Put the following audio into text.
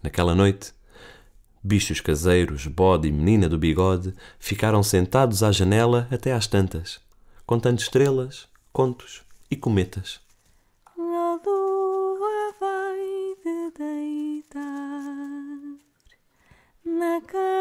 Naquela noite, bichos caseiros, bode e menina do bigode ficaram sentados à janela até às tantas, contando estrelas, contos e cometas. A lua vai de deitar na cama